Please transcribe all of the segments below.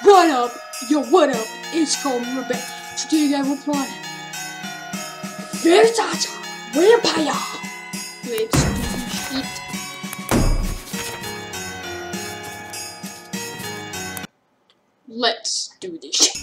What up? Yo, what up? It's Colby. We're back. Today, guys, we're playing Versace Vampire. Let's do this shit. Let's do this shit.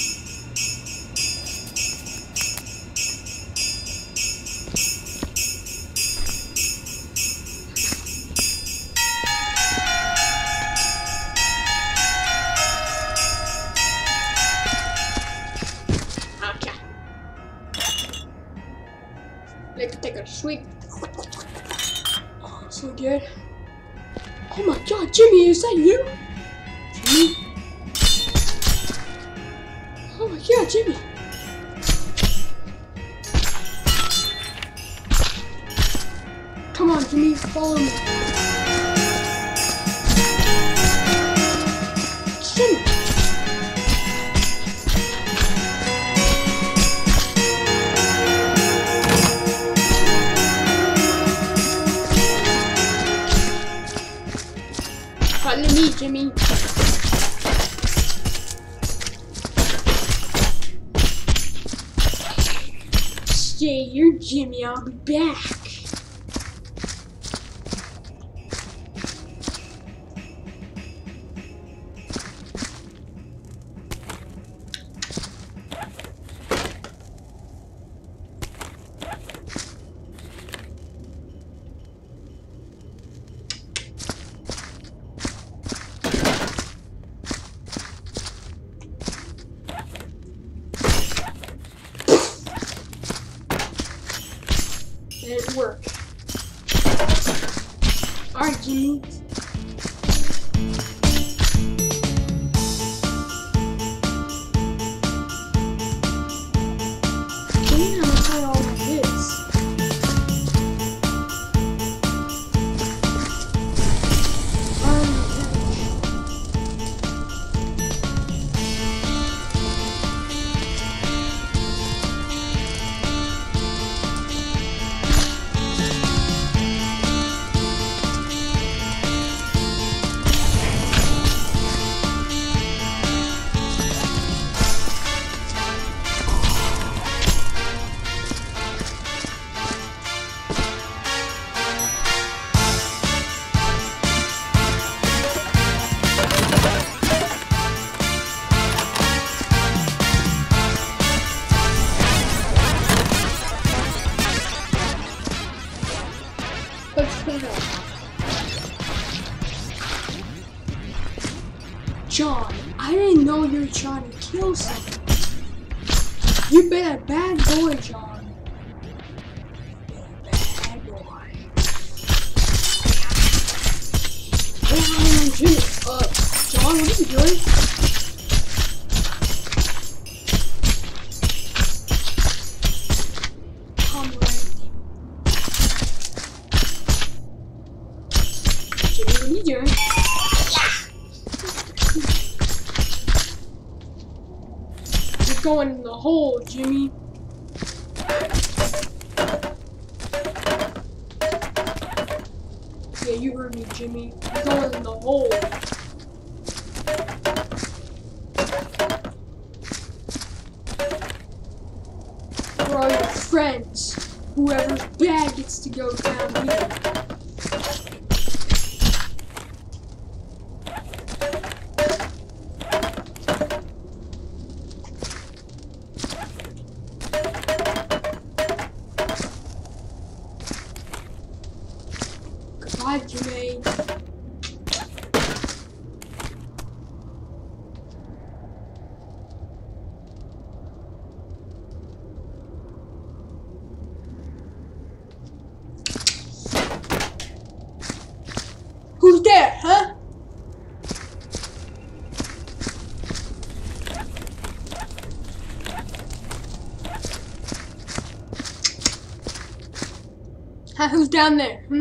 Let's take a sweep. Oh, so good. Oh my god, Jimmy, is that you? Jimmy? Oh my god, Jimmy. Come on, Jimmy, follow me. Jimmy. Follow me, Jimmy. Stay here, Jimmy. I'll be back. It worked. Alright, Jimmy. Damn, look at all of this. John, I didn't know you were trying to kill someone. You've been a bad boy, John. You've been a bad boy. Oh, Jimmy. John, what are you doing? Come right. Jimmy, what are you doing? Going in the hole, Jimmy. Yeah, you heard me, Jimmy. You're going in the hole. For all your friends, whoever's bad gets to go down here. Goodbye, Jimmy. Who's there, huh? Who's down there, hmm?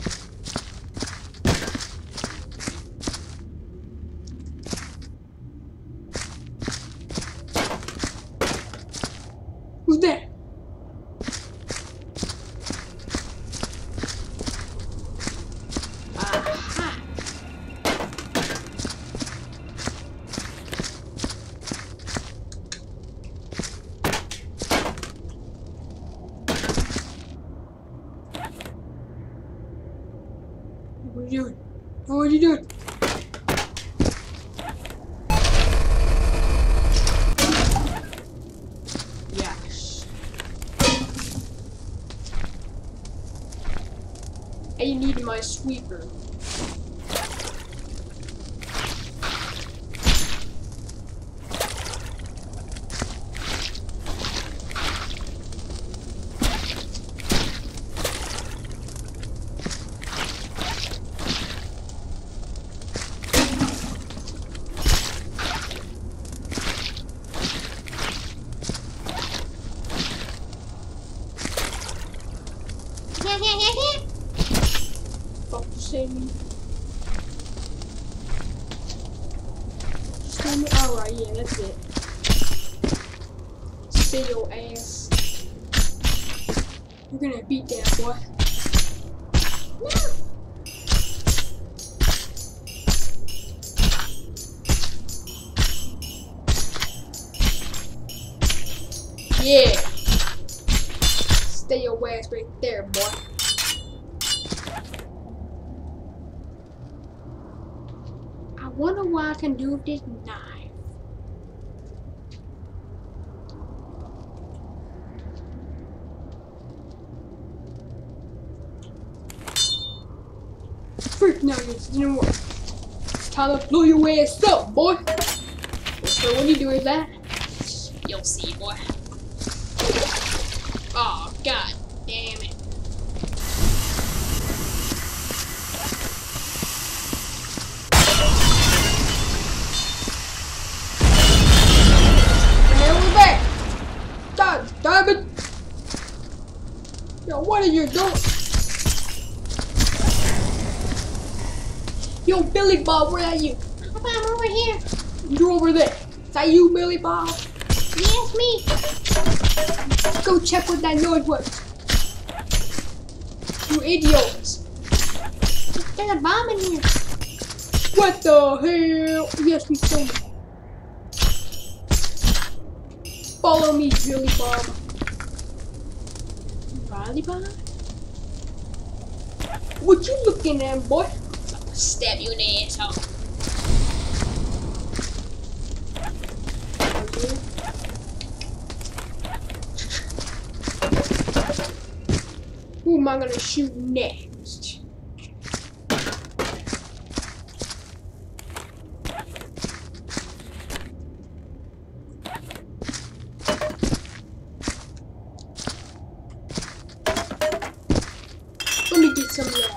Who's there? Aha. you doing? Yes. I need my sweeper. Fuck, save me. Save me. Alright, yeah, that's it. Stay your ass. You're gonna beat that boy. No. Yeah. Stay your ass right there, boy. I wonder what I can do with this knife. Freak now, it didn't work. It's time to blow your ass up, boy. So what do you do with that? You'll see, boy. Oh, god damn it. God damn it! Yo, what are you doing? Yo, Billy Bob, where are you? I'm over here. You're over there. Is that you, Billy Bob? Yes, me. Go check what that noise was. You idiots. There's a bomb in here. What the hell? Yes, we can. Follow me, Billy Bob. Billy Bob? What you looking at, boy? I'll stab you in the asshole. Who am I gonna shoot next? Let me get some of that.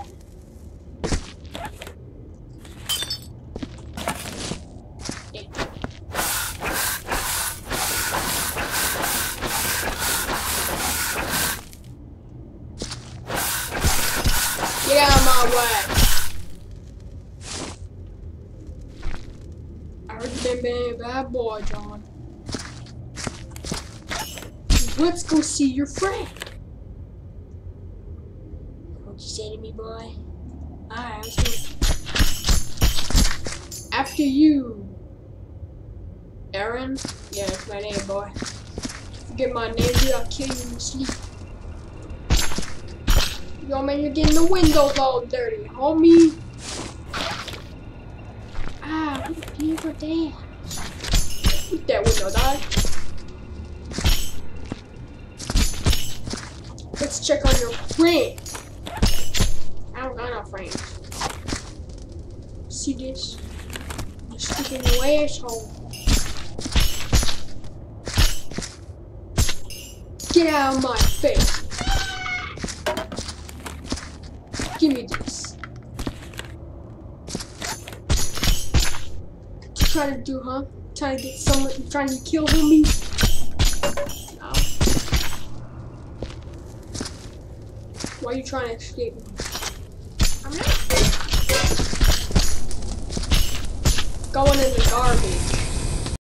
Get out of my way. I heard you been a bad boy, John. Let's go see your friend. What'd you say to me, boy? Alright, let's go. After you. Aaron? Yeah, that's my name, boy. Forget my name, dude, I'll kill you in your sleep. Yo, man, you're getting the windows all dirty, homie. Ah, what a beautiful day. Put that window, dog. Let's check on your friend. I don't got no friends. See this? You're sticking your asshole. Get out of my face. Give me this. What you trying to do, huh? Trying to get someone, trying to kill me? No. Why are you trying to escape me? I'm not. Going in the garbage.